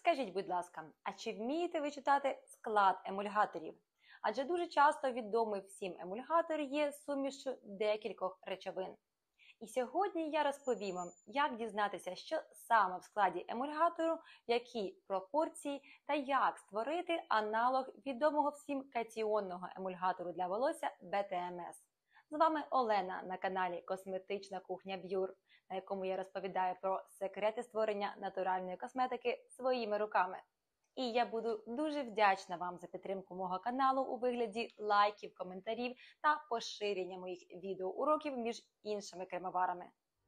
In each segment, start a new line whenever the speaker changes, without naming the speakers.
Скажіть, будь ласка, а чи вмієте ви читати склад емульгаторів? Адже дуже часто відомий всім емульгатор є сумішчю декількох речовин. І сьогодні я розповім вам, як дізнатися, що саме в складі емульгатору, які пропорції та як створити аналог відомого всім катіонного емульгатору для волосся БТМС. З вами Олена на каналі Косметична кухня Б'юр, на якому я розповідаю про секрети створення натуральної косметики своїми руками. І я буду дуже вдячна вам за підтримку мого каналу у вигляді лайків, коментарів та поширення моїх відеоуроків між іншими кремоварами.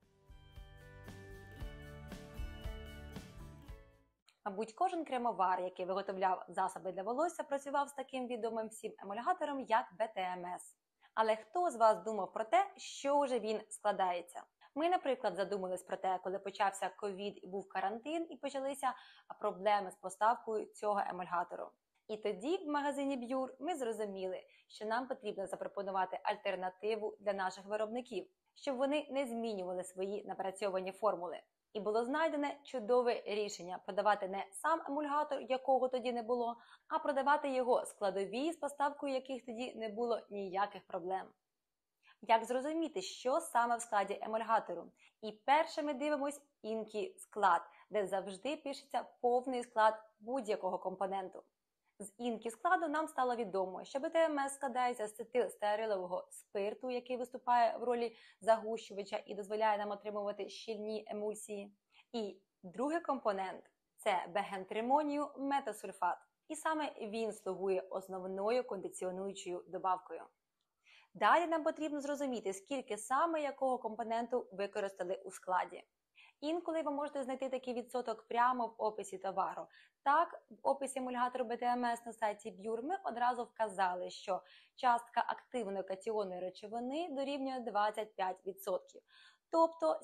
Мабуть, кожен кремовар, який виготовляв засоби для волосся, працював з таким відомим всім емульгатором, як БТМС. Але хто з вас думав про те, що вже він складається? Ми, наприклад, задумались про те, коли почався ковід і був карантин, і почалися проблеми з поставкою цього емульгатору. І тоді в магазині Б'юр ми зрозуміли, що нам потрібно запропонувати альтернативу для наших виробників, щоб вони не змінювали свої напрацьовані формули. І було знайдене чудове рішення – продавати не сам емульгатор, якого тоді не було, а продавати його складові, з поставкою яких тоді не було ніяких проблем. Як зрозуміти, що саме в складі емульгатору? І перше ми дивимось інкі-склад, де завжди пишеться повний склад будь-якого компоненту. З інкі-складу нам стало відомо, що БТМС складається з ацетилстеарилового спирту, який виступає в ролі загущувача і дозволяє нам отримувати щільні емульсії. І другий компонент – це бегентримонію метасульфат. І саме він слугує основною кондиціонуючою добавкою. Далі нам потрібно зрозуміти, скільки саме якого компоненту використали у складі. Інколи ви можете знайти такий відсоток прямо в описі товару. Так, в описі емульгатору БТМС на сайті Б'юр ми одразу вказали, що частка активної катіонної речовини дорівнює 25%. Тобто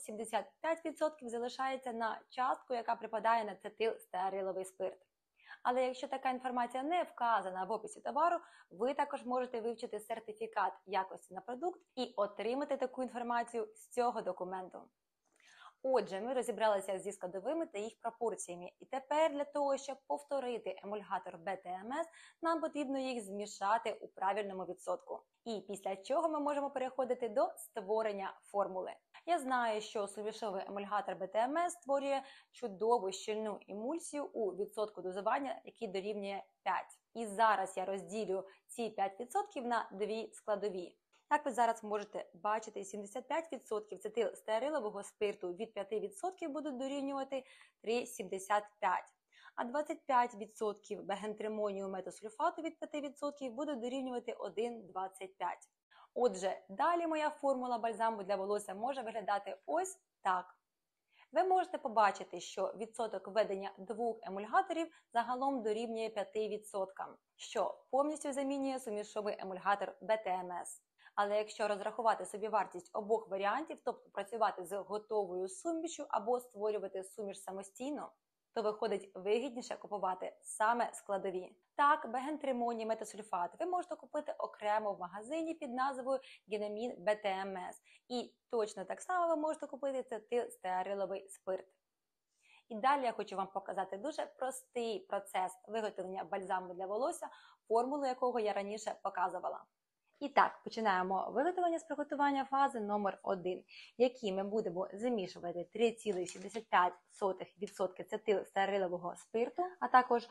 75% залишається на частку, яка припадає на ацетилстеариловий спирт. Але якщо така інформація не вказана в описі товару, ви також можете вивчити сертифікат якості на продукт і отримати таку інформацію з цього документу. Отже, ми розібралися зі складовими та їх пропорціями. І тепер для того, щоб повторити емульгатор БТМС, нам потрібно їх змішати у правильному відсотку. І після чого ми можемо переходити до створення формули. Я знаю, що сумішовий емульгатор БТМС створює чудову щільну емульсію у відсотку дозування, який дорівнює 5. І зараз я розділю ці 5% на дві складові. Як ви зараз можете бачити, 75% ацетилстеарилового спирту від 5% будуть дорівнювати 3,75, а 25% бегентримонію метасульфату від 5% будуть дорівнювати 1,25. Отже, далі моя формула бальзаму для волосся може виглядати ось так. Ви можете побачити, що відсоток введення двох емульгаторів загалом дорівнює 5%, що повністю замінює сумішовий емульгатор БТМС. Але якщо розрахувати собівартість обох варіантів, тобто працювати з готовою сумішю або створювати суміш самостійно, то виходить вигідніше купувати саме складові. Так, бегентримоній метасульфат ви можете купити окремо в магазині під назвою Генамін БТМС. І точно так само ви можете купити ацетилстеариловий спирт. І далі я хочу вам показати дуже простий процес виготовлення бальзаму для волосся, формулу якого я раніше показувала. І так, починаємо виготовлення з приготування фази номер 1, в якій ми будемо замішувати 3,75% ацетилстеарилового спирту, а також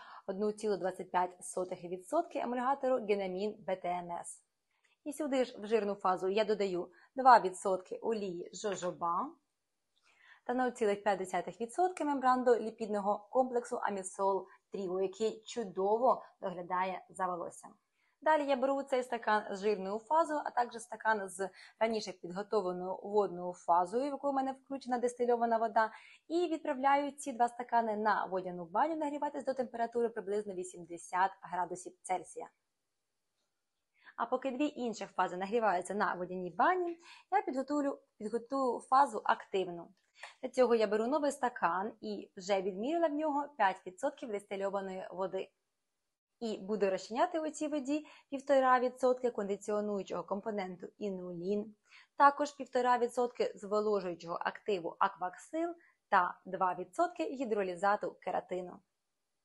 1,25% емульгатору Генамін БТМС. І сюди ж в жирну фазу я додаю 2% олії жожоба та 0,5% мембрандоліпідного комплексу Амісол Тріо, який чудово доглядає за волоссям. Далі я беру цей стакан з жирною фазою, а також стакан з раніше підготовленою водною фазою, в яку в мене включена дистильована вода, і відправляю ці два стакани на водяну баню нагріватись до температури приблизно 80 градусів Цельсія. А поки дві інших фази нагріваються на водяній бані, я підготую фазу активну. Для цього я беру новий стакан і вже відміряла в нього 5% дистильованої води. І буду розчиняти у цій воді 1,5% кондиціонуючого компоненту інулін, також 1,5% зволожуючого активу акваксил та 2% гідролізату кератину.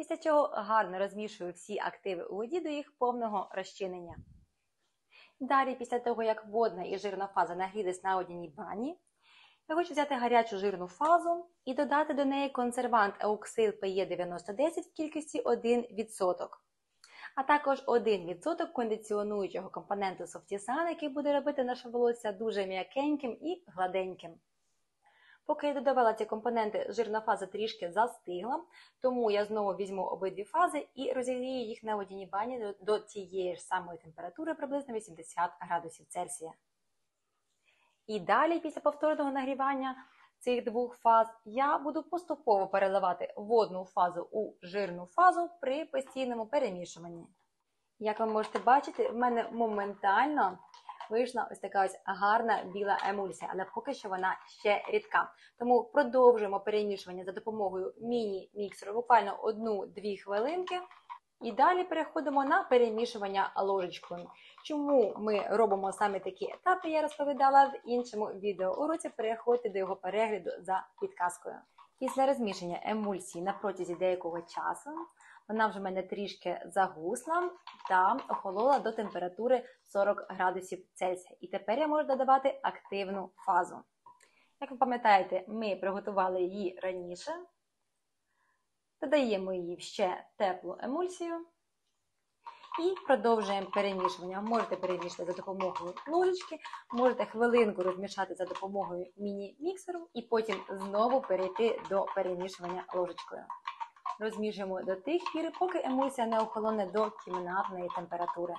Після чого гарно розмішую всі активи у воді до їх повного розчинення. Далі, після того, як водна і жирна фаза нагрілись на водяній бані, я хочу взяти гарячу жирну фазу і додати до неї консервант Euxil PE9010 в кількості 1%. А також 1% кондиціонуючого компоненту Softisan, який буде робити наше волосся дуже м'якеньким і гладеньким. Поки я додавала ці компоненти, жирна фаза трішки застигла, тому я знову візьму обидві фази і розігрію їх на водяній бані до тієї ж самої температури, приблизно 80 градусів Цельсія. І далі, після повторного нагрівання цих двох фаз, я буду поступово переливати водну фазу у жирну фазу при постійному перемішуванні. Як ви можете бачити, в мене моментально вийшла ось така ось гарна біла емульсія, але поки що вона ще рідка. Тому продовжуємо перемішування за допомогою міні-міксеру буквально 1-2 хвилинки. І далі переходимо на перемішування ложечкою. Чому ми робимо саме такі етапи, я розповідала в іншому відеоуроці, переходьте до його перегляду за підказкою. Після розмішання емульсії на протязі деякого часу, вона вже в мене трішки загусла та охолола до температури 40 градусів Цельсія. І тепер я можу додавати активну фазу. Як ви пам'ятаєте, ми приготували її раніше. Додаємо її в ще теплу емульсію і продовжуємо перемішування. Можете перемішати за допомогою ложечки, можете хвилинку розмішати за допомогою міні-міксеру і потім знову перейти до перемішування ложечкою. Розмішуємо до тих пір, поки емульсія не охолоне до кімнатної температури.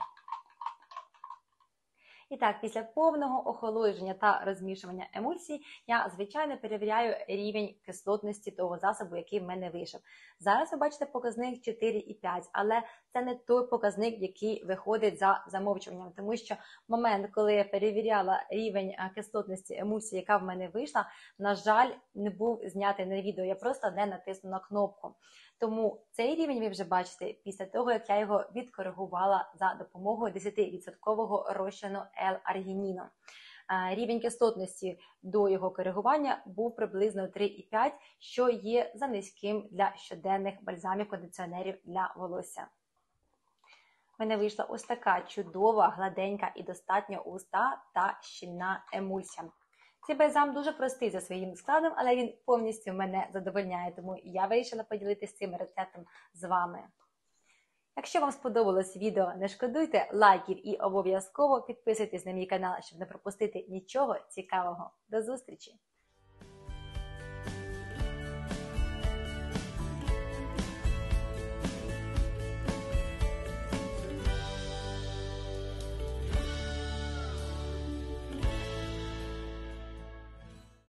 І так, після повного охолодження та розмішування емульсії я, звичайно, перевіряю рівень кислотності того засобу, який в мене вийшов. Зараз ви бачите показник 4,5, але це не той показник, який виходить за замовчуванням, тому що момент, коли я перевіряла рівень кислотності емульсії, яка в мене вийшла, на жаль, не був знятий на відео, я просто не натиснула кнопку. Тому цей рівень ви вже бачите після того, як я його відкоригувала за допомогою 10% розчину L-аргініну. Рівень кислотності до його коригування був приблизно 3,5, що є за низьким для щоденних бальзамів-кондиціонерів для волосся. У мене вийшла ось така чудова, гладенька і достатньо густа та щільна емульсія. Цей бальзам дуже простий за своїм складом, але він повністю мене задовольняє, тому я вирішила поділитися цим рецептом з вами. Якщо вам сподобалось відео, не шкодуйте лайків і обов'язково підписуйтесь на мій канал, щоб не пропустити нічого цікавого. До зустрічі!